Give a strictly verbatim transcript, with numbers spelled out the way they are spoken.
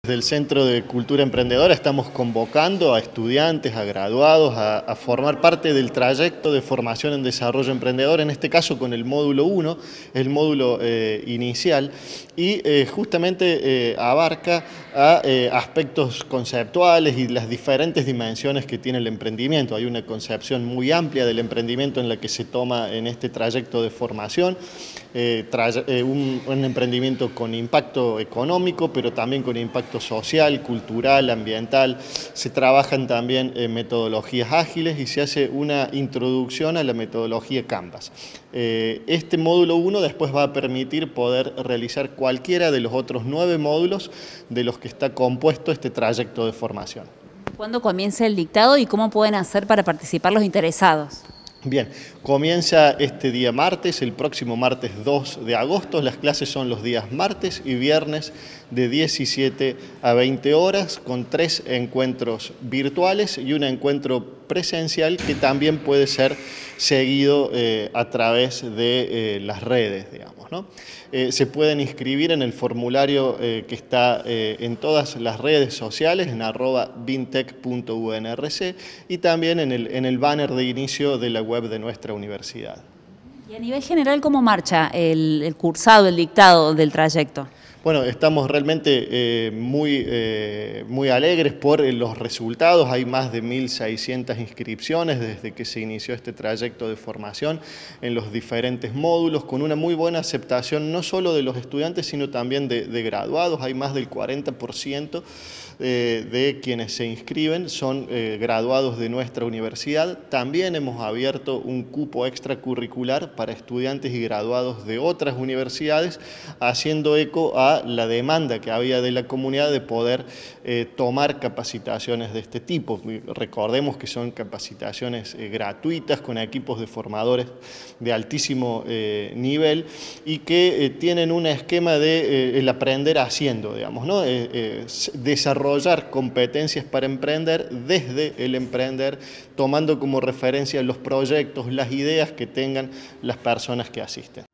Desde el Centro de Cultura Emprendedora estamos convocando a estudiantes, a graduados, a, a formar parte del trayecto de formación en desarrollo emprendedor, en este caso con el módulo uno, el módulo eh, inicial, y eh, justamente eh, abarca a eh, aspectos conceptuales y las diferentes dimensiones que tiene el emprendimiento. Hay una concepción muy amplia del emprendimiento en la que se toma en este trayecto de formación, eh, eh, un, un emprendimiento con impacto económico, pero también con impacto social, cultural, ambiental. Se trabajan también eh, metodologías ágiles y se hace una introducción a la metodología Canvas. Eh, este módulo uno después va a permitir poder realizar cualquiera de los otros nueve módulos de los que está compuesto este trayecto de formación. ¿Cuándo comienza el dictado y cómo pueden hacer para participar los interesados? Bien, comienza este día martes, el próximo martes dos de agosto. Las clases son los días martes y viernes de diecisiete a veinte horas, con tres encuentros virtuales y un encuentro presencial que también puede ser seguido eh, a través de eh, las redes, digamos, ¿no? Eh, se pueden inscribir en el formulario eh, que está eh, en todas las redes sociales, en arroba bintec punto u n r c, y también en el, en el banner de inicio de la web de nuestra universidad. Y a nivel general, ¿cómo marcha el, el cursado, el dictado del trayecto? Bueno, estamos realmente eh, muy, eh, muy alegres por los resultados. Hay más de mil seiscientas inscripciones desde que se inició este trayecto de formación en los diferentes módulos, con una muy buena aceptación no solo de los estudiantes, sino también de, de graduados. Hay más del cuarenta por ciento de, de quienes se inscriben son eh, graduados de nuestra universidad. También hemos abierto un cupo extracurricular para estudiantes y graduados de otras universidades, haciendo eco a la demanda que había de la comunidad de poder eh, tomar capacitaciones de este tipo. Recordemos que son capacitaciones eh, gratuitas con equipos de formadores de altísimo eh, nivel y que eh, tienen un esquema de eh, el aprender haciendo, digamos, ¿no? Eh, eh, desarrollar competencias para emprender desde el emprender, tomando como referencia los proyectos, las ideas que tengan las personas que asisten.